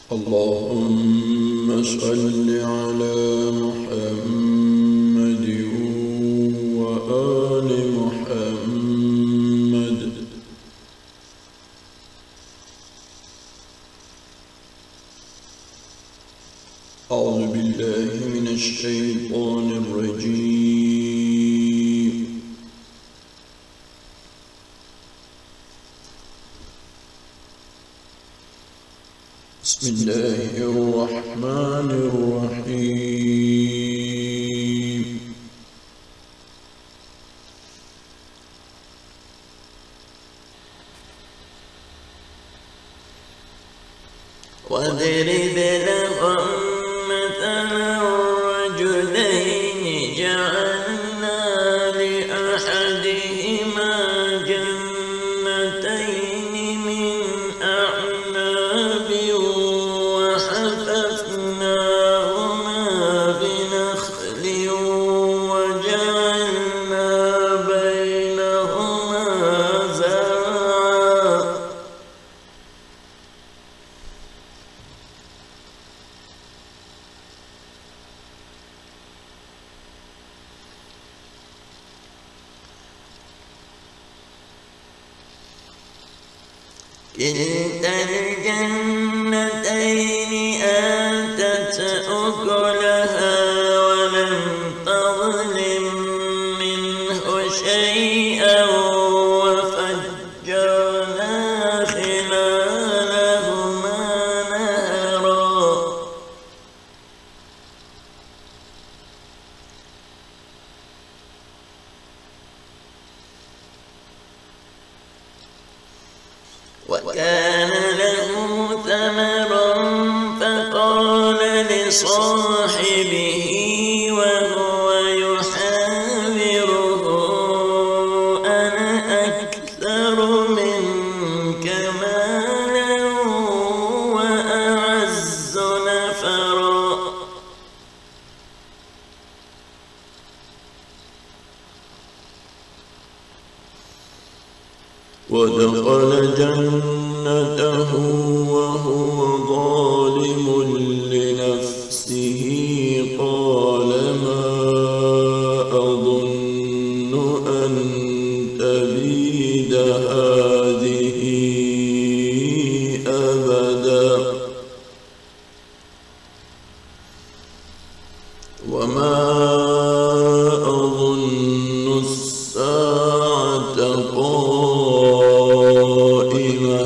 اللهم صل على محمد وآل محمد. أعوذ بالله من الشيطان الرجيم. بسم الله الرحمن الرحيم. واضرب لهم مثلا رجلين جعلنا لأحدهما جنتين من أعناب وحففناهما بنخل وجعلنا بينهما زرعا. كلتا الجنتين آتت أكلها ولم تظلم منه شيئا وفجرنا خلالهما نهرا. وكان له ثمر فقال لصاحبه وهو يحاوره أنا أكثر منك مالا وأعز نفرا. ودخل جنته وهو ظالم لنفسه قال ما أظن أن تبيد هذه أبدا وما أظن الساعة قائمة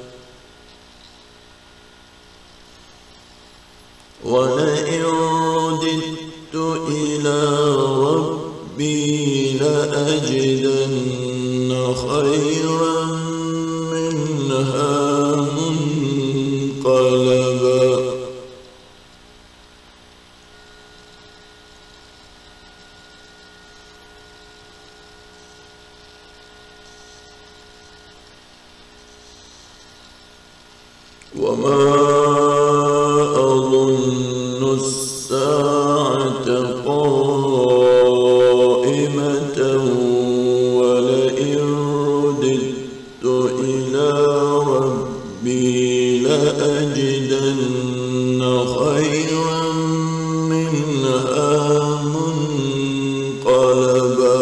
ولئن رددت إلى ربي لأجدن خيرا منها منقلبا. وما أظن الساعة قائمة ولئن رددت إلى ربي لأجدن خيرا منها منقلبا.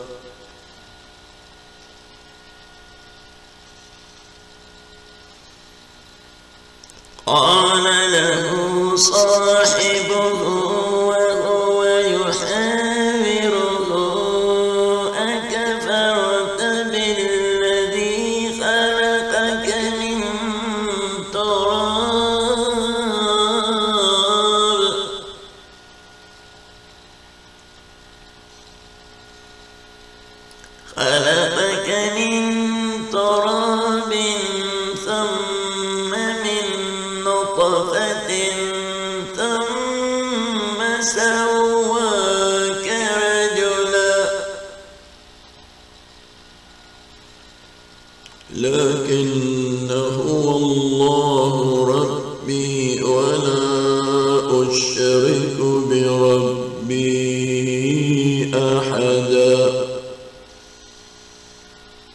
قال له صاحبه وهو يحاوره أكفرت بالذي خلقك من تراب ثم من نطفة ثم سواك رجلا. لكن هو الله ربي ولا أشرك بربي أحدا.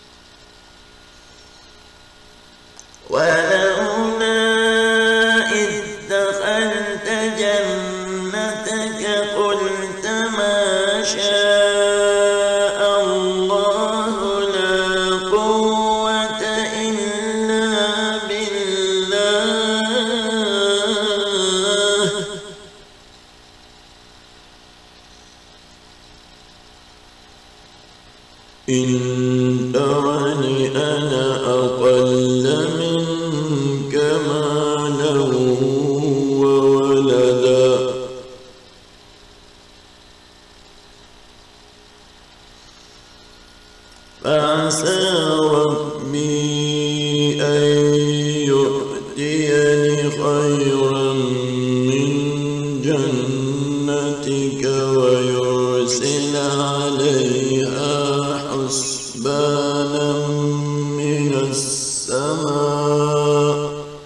ولولا إذ خيرا من جنتك ويرسل عليها حسبانا من السماء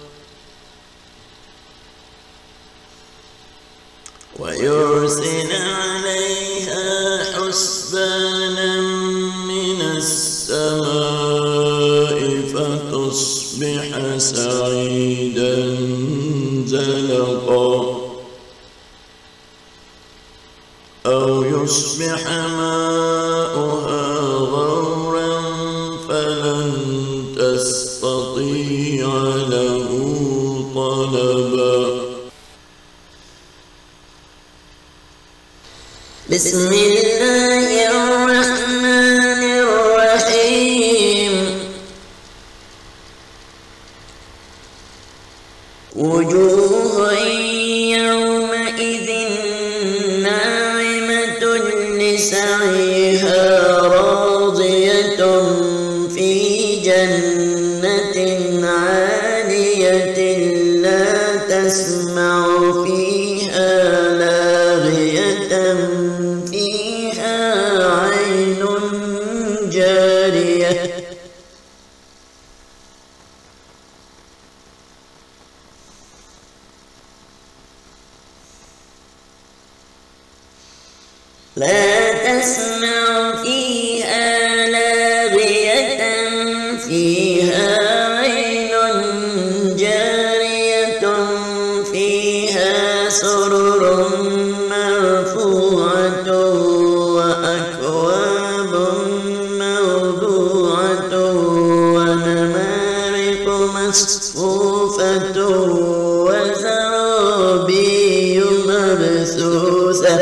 فتصبح سعيدا زلقا أو يصبح ماؤها غورا فلن تستطيع له طلبا. بسم الله الرحمن الرحيم. وجوه يومئذ ناعمة لسعيها راضية في جنة عالية لا تسمع فيها لاغية فيها عين جارية لا تسمع فيها لاغية فيها عين جارية فيها سرر مرفوعة وأكواب موضوعة ونمارق مصفوفة وزرابي مبثوثة.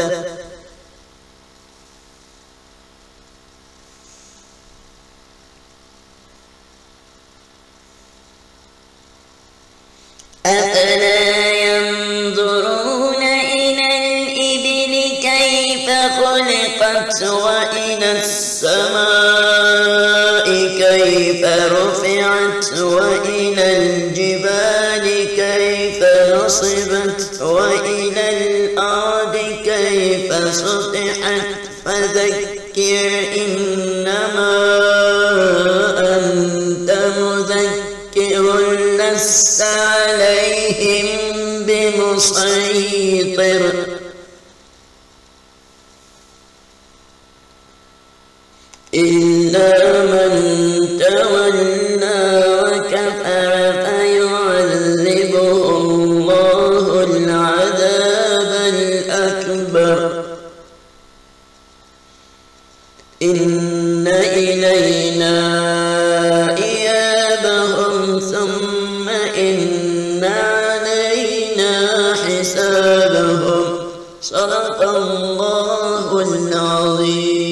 أفلا ينظرون إلى الإبل كيف خلقت وإلى السماء كيف رفعت وإلى الجبال كيف نصبت وإلى الأرض كيف سطحت فذكر إنما أنت مذكر لست عليهم بمسيطر إلا من تولى وكفر فيعذبه الله العذاب الأكبر. إن إلينا إيابهم ثم إن علينا حسابهم. صدق الله العظيم.